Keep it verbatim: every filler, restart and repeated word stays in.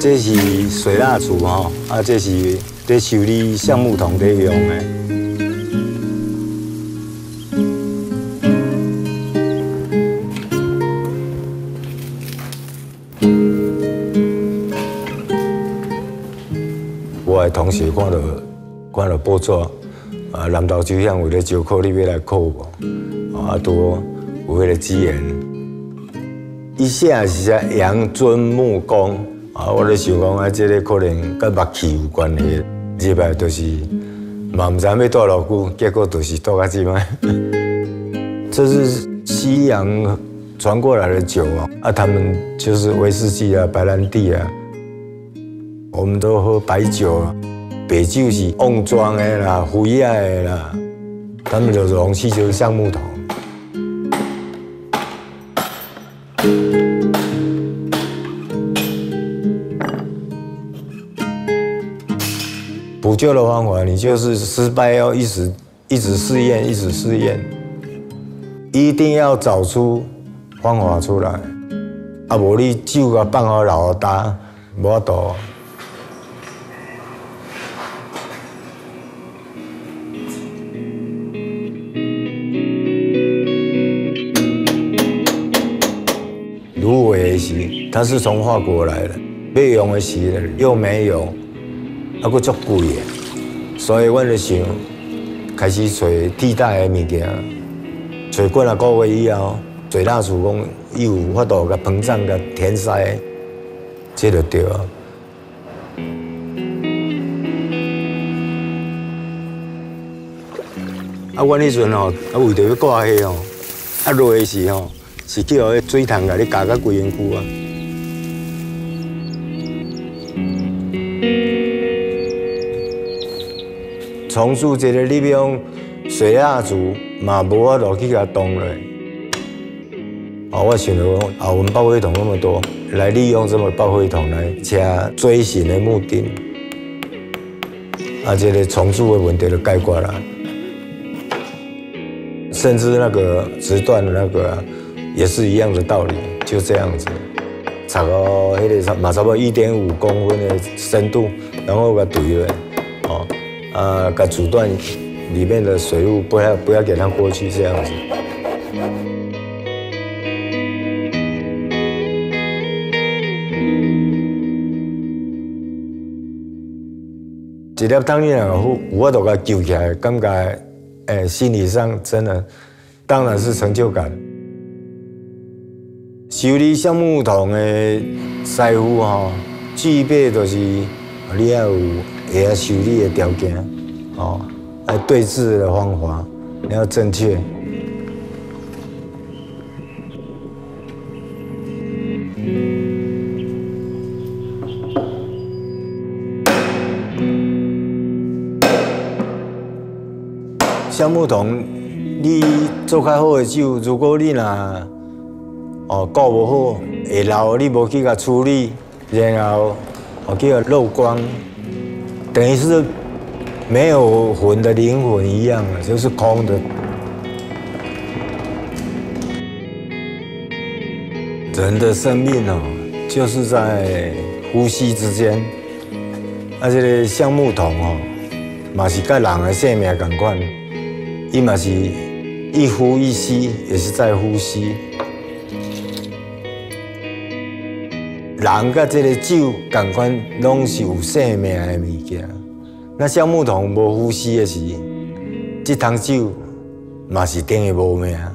这是水蜡烛吼，啊，这是在修理橡木桶在用的。我的同学看到看到报纸，啊，南投州乡为了招考，你要来考无？啊，都有迄个资源。伊写是写阳尊木工。 啊，我咧想讲啊，这个可能跟目气有关系，入来就是嘛唔知要住偌久，结果就是住到即摆。这是西洋传过来的酒啊，啊，他们就是威士忌啊、白兰地啊，我们都喝白酒啊，白酒是瓮装的啦、灰亚的啦，他们的容器就是橡木桶。 补救的方法，你就是失败要一直一直试验，一直试验，一定要找出方法出来。啊，无你酒甲放好老大，无法度。芦苇是，它是从法国来的，要用的时又没有。 啊，佫足贵的，所以阮就想开始找替代的物件，找几啊个月以后，水蜡烛讲伊有法度甲膨胀、甲填塞，这就对啊。啊，阮迄阵吼，啊为着要挂迄吼，啊落的时吼，是叫迄水桶甲你加甲规身躯啊。 重塑这个你要用水蜡烛嘛，无法度去甲动落。啊，我想着讲，啊，我们爆灰桶那么多，来利用这么爆灰桶来加锥形的木钉，啊，这个重塑的问题就解决了。甚至那个直段的那个、啊、也是一样的道理，就这样子，差个迄个嘛差不多一点五公分的深度，然后甲怼了，哦。 啊，把阻断里面的水雾，不要不要给它过去，这样子。一粒汤你若有有法度甲救起来，感觉诶，心理上真的当然是成就感。修理橡木桶的师傅吼，具备就是你要有。 会晓修理的条件，哦，来对峙的方法你要正确。橡木桶，你做较好的酒，如果你若哦顾无好，会漏，你无去甲处理，然后哦去甲漏光。 等于是没有魂的灵魂一样啊，就是空的。人的生命哦，就是在呼吸之间。啊，这个橡木桶哦，嘛是跟人的生命同款，伊嘛是一呼一吸，也是在呼吸。人甲这个酒同款，拢是有生命的物件。那橡木桶无呼吸的时，这桶酒嘛是等于无命。